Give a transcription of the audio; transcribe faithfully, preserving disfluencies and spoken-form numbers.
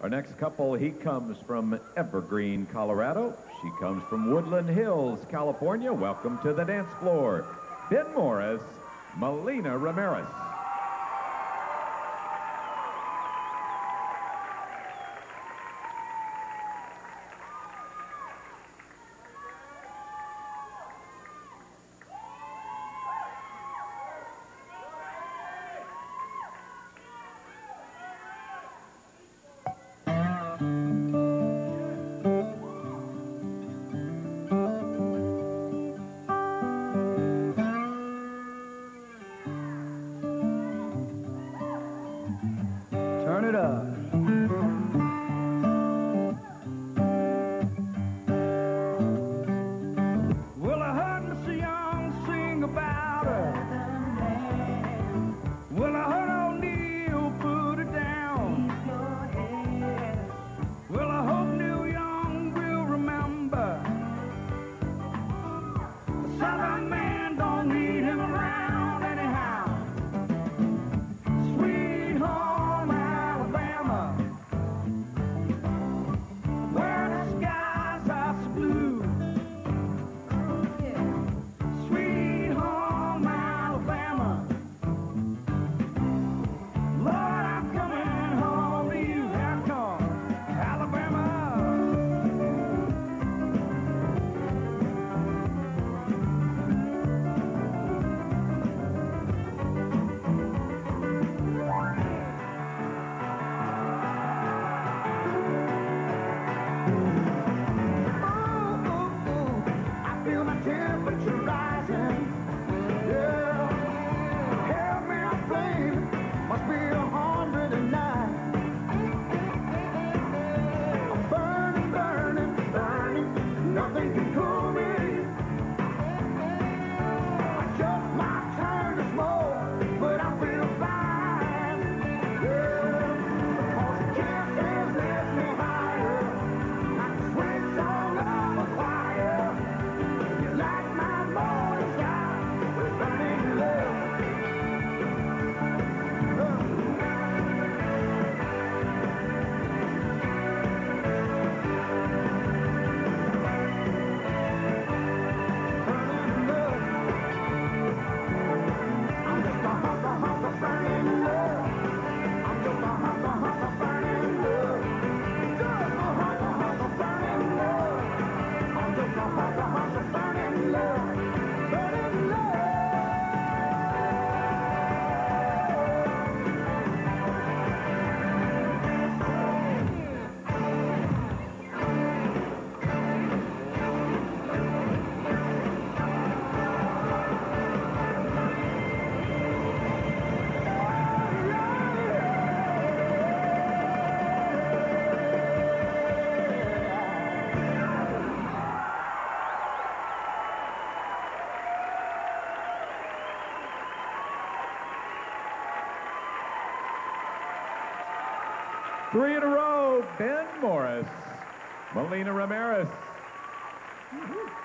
Our next couple, he comes from Evergreen, Colorado. She comes from Woodland Hills, California. Welcome to the dance floor, Ben Morris, Melina Ramirez. Turn it up. Well, I heard Mister Young sing about her. Well, I heard O'Neill put it down. Well, I hope Neil Young will remember. The Southern man don't need him around anyhow. Sweet home Alabama, where the skies are so blue. Sweet home Alabama, Lord, I'm coming home to you. Here I come, Alabama. I feel my temperature rising. Yeah, hell me a flame, must be a hundred and nine. I'm burning, burning, burning, nothing can cool me. I just might turn to smoke, but I feel fine. Yeah, because the kisses lift me higher, like the sweet song of a choir. You light my morning sky with burning love. Burning love. I'm just a hustler, hustler, burning love. I'm just a hustler, hustler, burning love. Just a hustler, hustler, burning love. I'm just a hustler, hustler, burning love. Burning love. Three in a row, Ben Morris, Melina Ramirez. Woo-hoo.